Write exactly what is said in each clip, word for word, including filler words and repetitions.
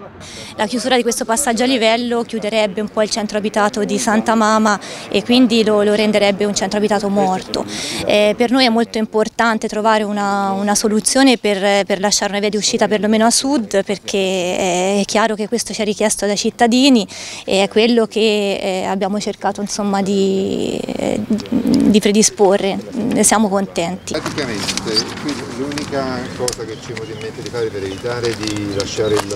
La chiusura di questo passaggio a livello chiuderebbe un po' il centro abitato di Santa Mama e quindi lo, lo renderebbe un centro abitato morto. Eh, per noi è molto importante trovare una, una soluzione per, per lasciare una via di uscita perlomeno a sud, perché è chiaro che questo ci è richiesto dai cittadini e è quello che eh, abbiamo cercato insomma, di, eh, di predisporre. Ne siamo contenti. Praticamente l'unica cosa che ci è venuta in mente di fare per evitare di lasciare il,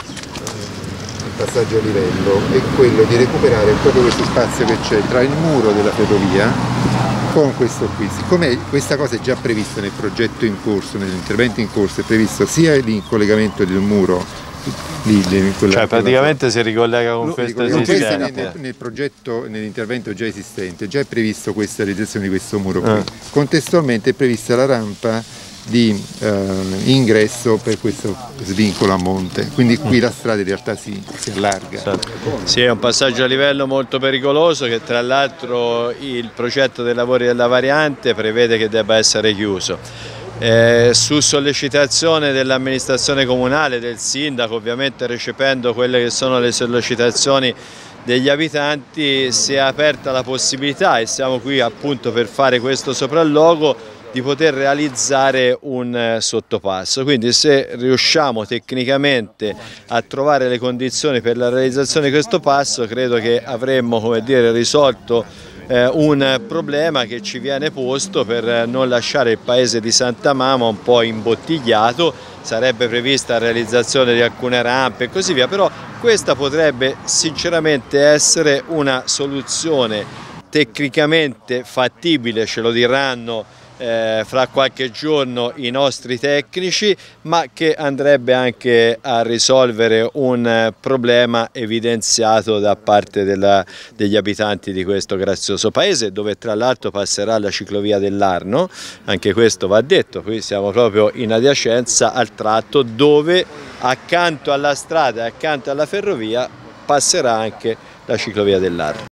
il passaggio a livello è quello di recuperare proprio questo spazio che c'è tra il muro della ferrovia con questo qui. Siccome questa cosa è già prevista nel progetto in corso, nell'intervento in corso, è previsto sia il collegamento del muro, lì, cioè praticamente si ricollega con questo esistente. Nel, nel progetto, nell'intervento già esistente, già è previsto questa realizzazione di questo muro qui. Ah. Contestualmente è prevista la rampa di eh, ingresso per questo svincolo a monte, quindi qui la strada in realtà si, si allarga. Sì, è un passaggio a livello molto pericoloso che tra l'altro il progetto dei lavori della variante prevede che debba essere chiuso. Eh, su sollecitazione dell'amministrazione comunale, del sindaco, ovviamente recependo quelle che sono le sollecitazioni degli abitanti, si è aperta la possibilità, e siamo qui appunto per fare questo sopralluogo, di poter realizzare un sottopasso. Quindi se riusciamo tecnicamente a trovare le condizioni per la realizzazione di questo passo, credo che avremmo, come dire, risolto Eh, un problema che ci viene posto per non lasciare il paese di Santa Mama un po' imbottigliato. Sarebbe prevista la realizzazione di alcune rampe e così via, però questa potrebbe sinceramente essere una soluzione tecnicamente fattibile, ce lo diranno Eh, fra qualche giorno i nostri tecnici, ma che andrebbe anche a risolvere un eh, problema evidenziato da parte della, degli abitanti di questo grazioso paese, dove tra l'altro passerà la ciclovia dell'Arno. Anche questo va detto, qui siamo proprio in adiacenza al tratto dove accanto alla strada e accanto alla ferrovia passerà anche la ciclovia dell'Arno.